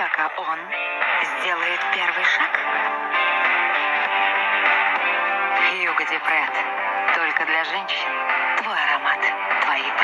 пока он сделает первый шаг. Хьюго Дюпрет. Только для женщин. Твой аромат. Твои